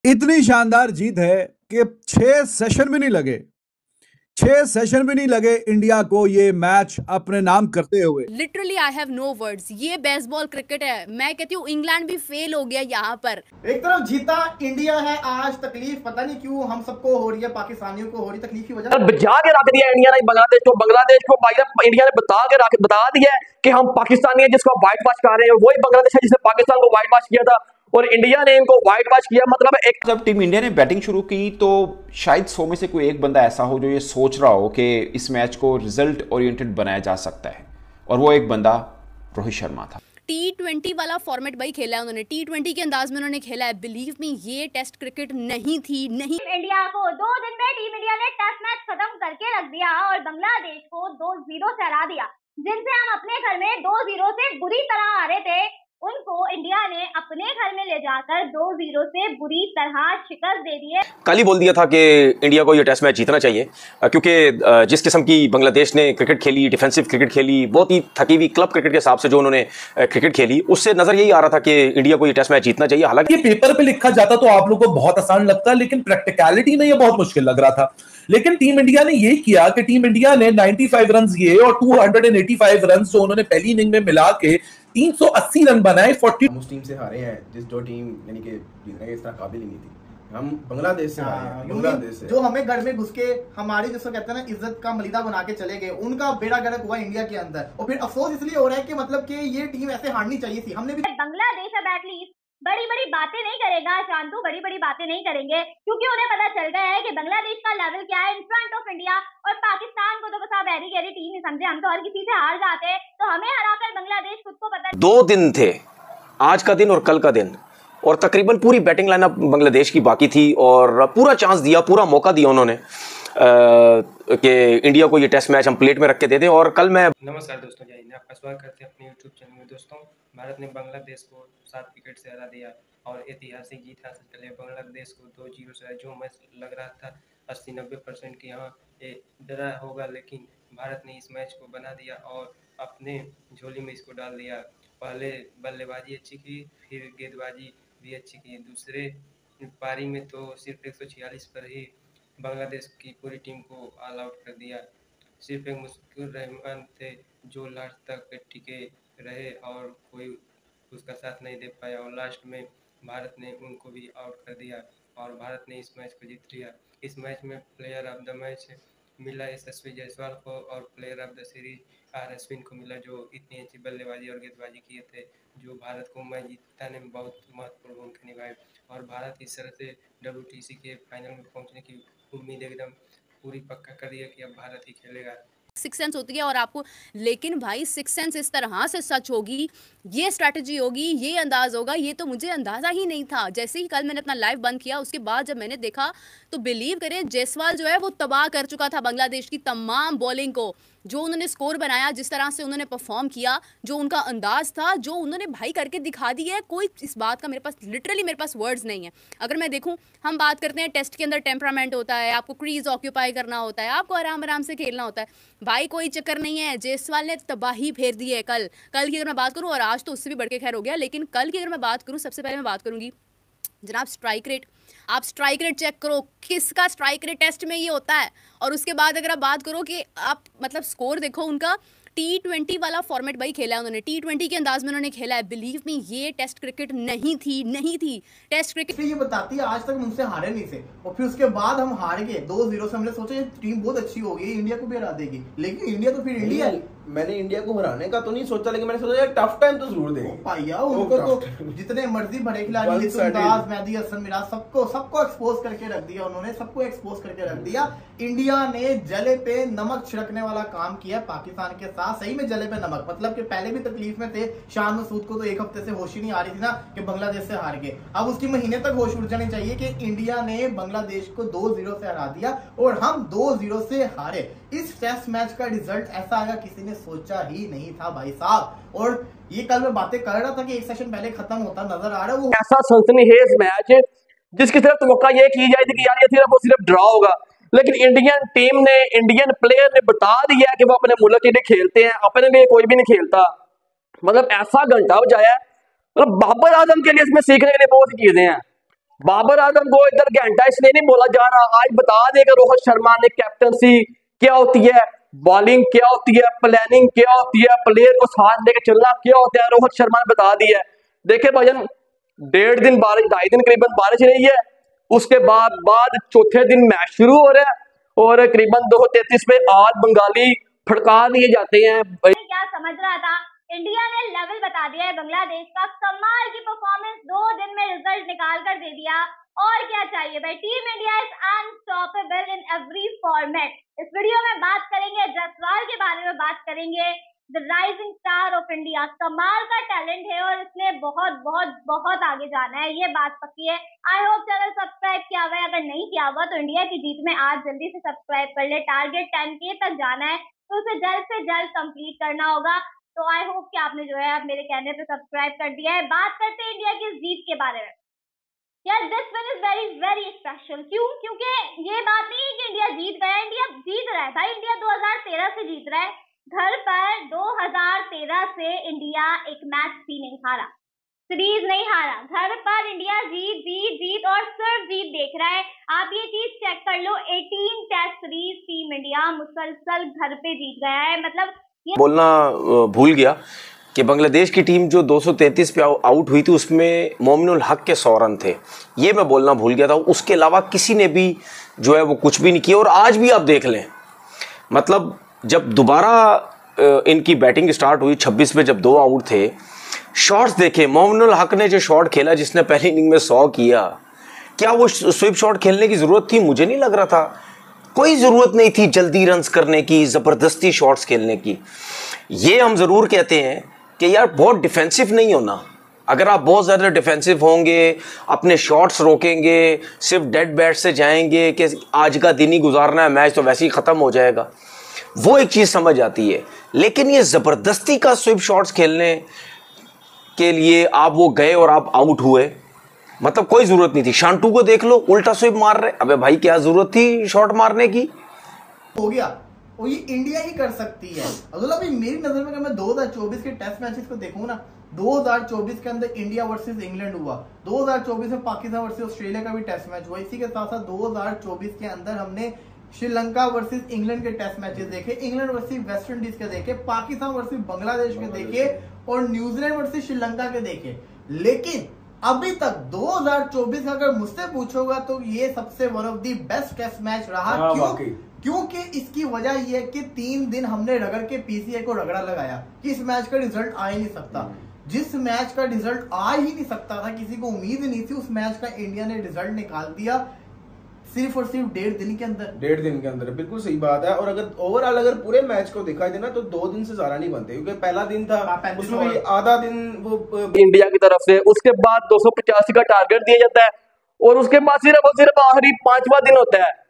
इतनी शानदार जीत है कि 6 सेशन भी नहीं लगे। 6 सेशन भी नहीं लगे इंडिया को ये मैच अपने नाम करते हुए। Literally I have no words. ये बेसबॉल क्रिकेट है। मैं कहती हूँ इंग्लैंड भी फेल हो गया यहाँ पर। एक तरफ जीता इंडिया है, आज तकलीफ पता नहीं क्यों हम सबको हो रही है, पाकिस्तानियों को हो रही तकलीफ की वजह बचा के रख दिया इंडिया ने बांग्लादेश को इंडिया ने बता दिया कि हम पाकिस्तानी है जिसको व्हाइट वॉश कर रहे हैं, वही बांग्लादेश है जिसने पाकिस्तान को व्हाइट वॉश किया था और इंडिया ने इनको व्हाइट वॉश किया। मतलब एक जब टीम इंडिया ने बैटिंग शुरू की तो शायद 100 में से कोई एक बंदा ऐसा हो जो ये सोच रहा हो कि इस मैच को रिजल्ट ओरिएंटेड बनाया जा सकता है, और वो एक बंदा रोहित शर्मा था। T20 वाला फॉर्मेट भाई खेला है उन्होंने, T20 के अंदाज में उन्होंने खेला है। बिलीव मी, ये टेस्ट क्रिकेट नहीं थी। नहीं, इंडिया को 2 दिन में टीम इंडिया ने टेस्ट मैच खत्म करके रख दिया और बांग्लादेश को 2-0 से हरा दिया। जिनसे हम अपने घर में 2-0 से बुरी तरह हारे थे, उनको इंडिया ने अपने घर में ले जाकर 2-0 से बुरी तरह शिकस्त दे दी है। कल ही बोल दिया था कि इंडिया को ये टेस्ट मैच जीतना चाहिए, क्योंकि जिस किस्म की बांग्लादेश ने क्रिकेट खेली, डिफेंसिव क्रिकेट खेली, बहुत ही थकी हुई क्लब क्रिकेट के हिसाब से जो उन्होंने क्रिकेट खेली, उससे नजर यही आ रहा था कि इंडिया को ये टेस्ट मैच जीतना चाहिए। हालांकि ये पेपर पे लिखा जाता तो आप लोगों को बहुत आसान लगता, लेकिन प्रैक्टिकलिटी में ये बहुत मुश्किल लग रहा था। लेकिन टीम इंडिया ने यही किया कि टीम इंडिया ने 95 रन ये और 285 रन जो उन्होंने पहली इनिंग में मिला के 380 रन बनाए। 40 उस टीम से हारे हैं जो टीम यानी कि जीतने के इस तरह काबिल ही नहीं थी। हम बांग्लादेश से हारे हैं, बांग्लादेश से जो हमें घर में घुस के हमारी जिसको कहते हैं ना इज्जत का मलिदा बना के चले गए, उनका बेड़ा गर्क हुआ इंडिया के अंदर। और फिर अफसोस इसलिए हो रहा है कि मतलब कि ये टीम ऐसे हारनी चाहिए थी। हमने भी बांग्लादेश अब एटलीस्ट बड़ी बड़ी बातें नहीं करेगा, शांतु बड़ी बड़ी बातें नहीं करेंगे, क्योंकि उन्हें पता चल गया है कि बांग्लादेश का लेवल क्या है इन फ्रंट ऑफ इंडिया। और पाकिस्तान को तो बस आप ऐरी गहरी टीम ही समझे, हम तो हर किसी से हार जाते हैं, तो हमें हराकर बांग्लादेश खुद को पता। 2 दिन थे, आज का दिन और कल का दिन, और तकरीबन पूरी बैटिंग लाइनअप बांग्लादेश की बाकी थी और पूरा चांस दिया, पूरा मौका दिया उन्होंने कि इंडिया को ये टेस्ट मैच हम प्लेट में रख के दे दें। और कल मैं नमस्कार दोस्तों, जय हिंद। आपका स्वागत करते हैं अपने यूट्यूब चैनल में। दोस्तों, भारत ने बांग्लादेश को 7 विकेट से हरा दिया और ऐतिहासिक जीत हासिल कर लिया। बांग्लादेश को 2-0 से जो मैच लग रहा था 80-90% की यहाँ डरा होगा, लेकिन भारत ने इस मैच को बना दिया और अपने झोली में इसको डाल दिया। पहले बल्लेबाजी अच्छी की, फिर गेंदबाजी भी अच्छी की। दूसरे पारी में तो सिर्फ 146 पर ही बांग्लादेश की पूरी टीम को ऑल आउट कर दिया। सिर्फ एक मुश्किल रहमान थे जो लास्ट तक टिके रहे और कोई उसका साथ नहीं दे पाया, और लास्ट में भारत ने उनको भी आउट कर दिया और भारत ने इस मैच को जीत लिया। इस मैच में प्लेयर ऑफ द मैच मिला यशस्वी जायसवाल को और player of the series R Ashwin को मिला, जो इतनी अच्छी बल्लेबाजी और गेंदबाजी किए थे, जो भारत को मैच जीतने में बहुत महत्वपूर्ण भूमिका निभाई। और भारत इस तरह से WTC के फाइनल में पहुंचने की उम्मीद एकदम पूरी पक्का कर दिया कि अब भारत ही खेलेगा। 6 सेंस होती है और आपको, लेकिन भाई 6 सेंस इस तरह से सच होगी, ये स्ट्रैटेजी होगी, ये अंदाज होगा, ये तो मुझे अंदाजा ही नहीं था। जैसे ही कल मैंने अपना लाइव बंद किया, उसके बाद जब मैंने देखा तो बिलीव करें जायसवाल जो है वो तबाह कर चुका था बांग्लादेश की तमाम बॉलिंग को। जो उन्होंने स्कोर बनाया, जिस तरह से उन्होंने परफॉर्म किया, जो उनका अंदाज था, जो उन्होंने भाई करके दिखा दी है, कोई इस बात का मेरे पास लिटरली मेरे पास वर्ड्स नहीं है। अगर मैं देखूं, हम बात करते हैं टेस्ट के अंदर टेम्परामेंट होता है, आपको क्रीज ऑक्यूपाई करना होता है, आपको आराम आराम से खेलना होता है। भाई कोई चक्कर नहीं है, जायसवाल ने तबाही फेर दी है। कल की अगर मैं बात करूँ, और आज तो उससे भी बढ़ के खैर हो गया, लेकिन कल की अगर मैं बात करूँ, सबसे पहले मैं बात करूँगी जनाब स्ट्राइक रेट। आप स्ट्राइक रेट चेक करो, किसका स्ट्राइक रेट टेस्ट में ये होता है। और उसके बाद अगर आप बात करो कि आप मतलब स्कोर देखो उनका, T20 वाला फॉर्मेट भाई खेला है उन्होंने, T20 के अंदाज में उन्होंने खेला है। बिलीव मी, ये टेस्ट क्रिकेट नहीं थी टेस्ट क्रिकेट। ये बताती है आज तक हम उनसे हारे नहीं थे, और फिर उसके बाद हम हार गए 2-0 से। हमने सोचा ये टीम बहुत अच्छी होगी, इंडिया को भी हरा देगी, लेकिन इंडिया तो फिर इंडिया। मैंने इंडिया को हराने का तो नहीं सोचा, लेकिन मैंने सोचा यार टफ टाइम तो जरूर देंगे भैया। उनको तो जितने मर्जी बड़े खिलाड़ी, मेहदी हसन, मिराज, सबको एक्सपोज करके रख दिया उन्होंने, सबको एक्सपोज करके रख दिया। इंडिया ने जले पे नमक छिड़कने वाला काम किया पाकिस्तान के साथ, सही में जले पे नमक। मतलब कि पहले भी तकलीफ में थे, शान मसूद को तो 1 हफ्ते से होश ही नहीं आ रही थी ना कि बांग्लादेश से हार गए। अब उसकी महीने तक होश उड़ जानी चाहिए कि इंडिया ने बांग्लादेश को 2-0 से हरा दिया और हम 2-0 से हारे। इस टेस्ट मैच का रिजल्ट ऐसा आएगा किसी ने सोचा ही नहीं था भाई साहब। और ये कल मैं बातें कर रहा था कि 1 सेशन पहले खत्म होता नजर आ रहा है, वो ऐसा सनसनीखेज मैच जिसकी सिर्फ तवक्का ये की जाए थी कि यार ये सिर्फ ड्रॉ होगा, लेकिन इंडियन टीम ने, इंडियन प्लेयर ने बता दिया कि वो अपने मुल्क के लिए खेलते हैं, अपने लिए कोई भी नहीं खेलता। मतलब ऐसा घंटा बजाया, मतलब बाबर आजम के लिए इसमें सीखने के लिए बहुत सी चीजें हैं। बाबर आजम को इधर घंटा इसलिए नहीं बोला जा रहा, आज बता देगा रोहित शर्मा ने कैप्टनसी क्या होती है, बॉलिंग क्या होती है, प्लानिंग क्या होती है, प्लेयर को साथ लेके चलना क्या होता है, रोहित शर्मा ने बता दिया है। देखिए भाईजान 1.5 दिन बारिश, 2.5 दिन करीबन बारिश रही है, उसके बाद चौथे दिन मैच शुरू हो रहा है और करीबन 233 पे आज बंगाली फड़का दिए जाते हैं। क्या समझ रहा था, इंडिया ने लेवल बता दिया है बांग्लादेश का, कमाल की परफॉर्मेंस 2 दिन में रिजल्ट निकाल कर दे दिया। और क्या चाहिए भाई, team India is unstoppable in every format. इस वीडियो में बात करेंगे जायसवाल के बारे में, बात करेंगे the rising star of India, कमाल का टैलेंट है और इसने बहुत बहुत बहुत आगे जाना है, ये बात पक्की है। आई होप चैनल सब्सक्राइब किया हुआ है, अगर नहीं किया हुआ तो इंडिया की जीत में आज जल्दी से सब्सक्राइब कर ले। टारगेट 10K तक जाना है तो उसे जल्द से जल्द कंप्लीट करना होगा। तो आई होप कि आपने जो है आप मेरे कहने पे सब्सक्राइब कर दिया है। बात करते हैं इंडिया की जीत के बारे में। यार this win is very very special. क्यों? क्योंकि ये बात नहीं है कि इंडिया जीत गया, इंडिया जीत रहा है भाई। इंडिया 2013 से जीत रहा है, घर पर 2013 से इंडिया एक मैच भी नहीं हारा, सीरीज नहीं हारा, घर पर इंडिया जीत जीत जीत और सिर्फ जीत देख रहा है। आप ये चीज चेक कर लो, 18 टेस्ट सीरीज टीम इंडिया मुसलसल घर पे जीत गया है। मतलब बोलना भूल गया कि बांग्लादेश की टीम जो 233 पे आउट हुई थी उसमें मोमिनुल हक के 100 रन थे, ये मैं बोलना भूल गया था। उसके अलावा किसी ने भी जो है वो कुछ भी नहीं किया। और आज भी आप देख लें, मतलब जब दोबारा इनकी बैटिंग स्टार्ट हुई 26 पे जब 2 आउट थे, शॉट्स देखे, मोमिनुल हक ने जो शॉट खेला जिसने पहली इनिंग में 100 किया, क्या वो स्विप शॉट खेलने की ज़रूरत थी? मुझे नहीं लग रहा था, कोई ज़रूरत नहीं थी जल्दी रन्स करने की, ज़बरदस्ती शॉट्स खेलने की। ये हम ज़रूर कहते हैं कि यार बहुत डिफेंसिव नहीं होना। अगर आप बहुत ज़्यादा डिफेंसिव होंगे, अपने शॉट्स रोकेंगे, सिर्फ डेड बैट से जाएंगे कि आज का दिन ही गुजारना है, मैच तो वैसे ही ख़त्म हो जाएगा, वो एक चीज़ समझ आती है। लेकिन ये ज़बरदस्ती का स्विप शॉट्स खेलने के लिए आप वो गए और आप आउट हुए, मतलब कोई ज़रूरत नहीं थी। शांटू को देख लो, उल्टा स्विप मार रहे, अबे भाई क्या ज़रूरत थी शॉट मारने की? हो गया, वो ये इंडिया ही कर सकती है। अब्दुल्ला भाई मेरी नजर में अगर मैं 2024 के टेस्ट मैचेस को देखूं ना, 2024 के अंदर इंडिया वर्सेस इंग्लैंड हुआ, 2024 में पाकिस्तान वर्सेस ऑस्ट्रेलिया का भी टेस्ट मैच हुआ, इसी के साथ साथ 2024 के अंदर हमने श्रीलंका वर्सेस इंग्लैंड के टेस्ट मैचेस देखे, इंग्लैंड वर्सेस वेस्ट इंडीज के देखे, पाकिस्तान वर्सेस बांग्लादेश के देखे और न्यूजीलैंड वर्सेस श्रीलंका के देखे। लेकिन अभी तक 2024 का अगर मुझसे पूछोगा तो ये सबसे one of the best test match रहा। क्यों? क्योंकि इसकी वजह यह है कि 3 दिन हमने रगड़ के पीसीए को रगड़ा लगाया कि इस मैच का रिजल्ट आ ही नहीं सकता। जिस मैच का रिजल्ट आ ही नहीं सकता था, किसी को उम्मीद नहीं थी, उस मैच का इंडिया ने रिजल्ट निकाल दिया सिर्फ और सिर्फ 1.5 दिन के अंदर। 1.5 दिन के अंदर, बिल्कुल सही बात है। और अगर ओवरऑल अगर पूरे मैच को देखा जाए ना तो 2 दिन से ज्यादा नहीं बनते, क्योंकि पहला दिन था उसमें भी आधा दिन वो इंडिया की तरफ से, उसके बाद 285 का टारगेट दिया जाता है और उसके बाद सिर्फ और सिर्फ आखिरी 5वां दिन होता है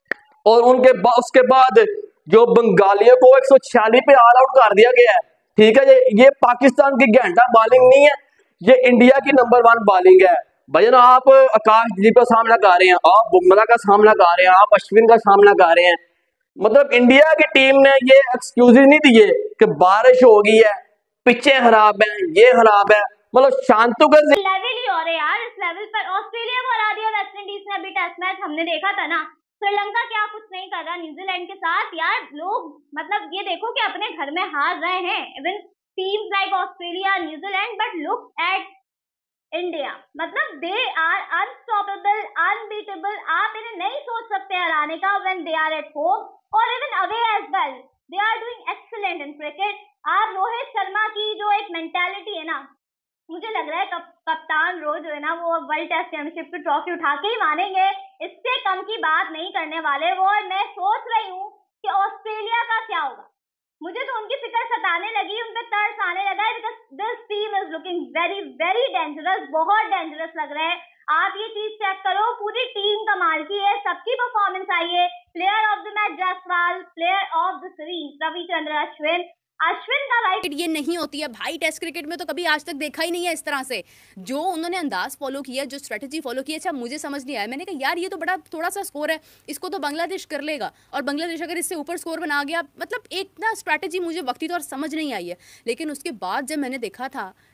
और उसके बाद जो बंगालियों को 146 पे ऑल आउट कर दिया गया है। ठीक है, ये पाकिस्तान की घंटा बॉलिंग नहीं है, ये इंडिया की नंबर 1 बॉलिंग है। भैया आप आकाशदीप का सामना कर रहे हैं, आप बुमराह का सामना कर रहे हैं, आप अश्विन का सामना कर रहे हैं। मतलब इंडिया की टीम ने ये एक्सक्यूज नहीं दिए कि बारिश हो गई है, पिचें खराब है, ये खराब है। मतलब शांतु का लेवल ही और है यार। इस लेवल पर ऑस्ट्रेलिया को हरा दिया वेस्ट इंडीज ने। अभी टेस्ट मैच हमने देखा था ना, श्रीलंका क्या कुछ नहीं कर रहा न्यूजीलैंड के साथ। यार लोग मतलब ये देखो कि अपने घर में हार रहे हैं even teams like Australia, New Zealand, but look at India, मतलब दे आर अनस्टॉपेबल, अनबीटेबल। आप इन्हें नहीं सोच सकते हराने का when they are at home और even away as well. They are doing excellent in cricket. आप रोहित शर्मा की जो एक मेंटालिटी है ना, मुझे लग रहा है कप्तान रोज जो है ना वो वर्ल्ड टेस्ट चैंपियनशिप की ट्रॉफी उठा के ही मानेंगे, इससे कम की बात नहीं करने वाले वो। और मैं सोच रही हूँ कि ऑस्ट्रेलिया का क्या होगा। मुझे तो उनकी फिक्र सताने लगी, उन पे तरस आने लगा है, because this team is looking very very dangerous, बहुत डेंजरस लग रहा है। आप ये चीज चेक करो, पूरी टीम कमाल की है, सबकी परफॉर्मेंस आई है। Player of the match Jaiswal, player of the series Ravichandran Ashwin. Ashwin का भाई ये नहीं होती है भाई, टेस्ट क्रिकेट में तो कभी आज तक देखा ही नहीं है इस तरह से जो उन्होंने अंदाज फॉलो किया, जो स्ट्रेटजी फॉलो की। अच्छा मुझे समझ नहीं आया, मैंने कहा यार ये तो बड़ा थोड़ा सा स्कोर है, इसको तो बांग्लादेश कर लेगा और बांग्लादेश अगर इससे ऊपर स्कोर बना गया, मतलब एक ना स्ट्रैटेजी मुझे वक्ती तौर समझ नहीं आई है। लेकिन उसके बाद जब मैंने देखा था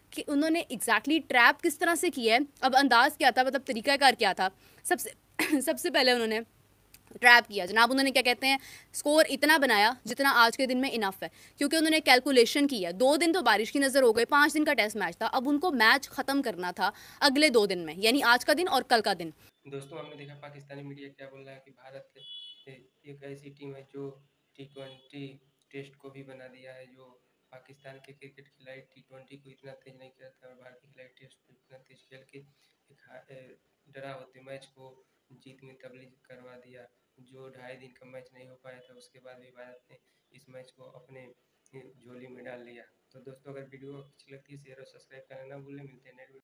कि उन्होंने एग्जैक्टली ट्रैप किस तरह से किया है, अब अंदाज क्या था, मतलब तरीकाकार क्या था। सबसे सबसे पहले उन्होंने ट्रैप किया जनाब, उन्होंने क्या कहते हैं, स्कोर इतना बनाया जितना आज के दिन में इनफ है, क्योंकि उन्होंने कैलकुलेशन किया। 2 दिन तो बारिश की नज़र हो गई, 5 दिन का टेस्ट मैच था, अब उनको मैच ख़त्म करना था अगले 2 दिन में, यानी आज का दिन और कल का दिन। दोस्तों हमने देखा पाकिस्तानी मीडिया क्या बोल रहा है कि भारत एक ऐसी टीम है जो T20 टेस्ट को भी बना दिया है, जो पाकिस्तान के क्रिकेट खिलाड़ी T20 को इतना तेज नहीं खेलते और भारतीय खिलाड़ी टेस्ट को इतना तेज खेल के डरा होते मैच को जीत में तब्दील करवा दिया। जो 2.5 दिन का मैच नहीं हो पाया था, उसके बाद भी भारत ने इस मैच को अपने झोली में डाल लिया। तो दोस्तों अगर वीडियो अच्छी लगती है शेयर और सब्सक्राइब करना ना भूलें। मिलते हैं नेक्स्ट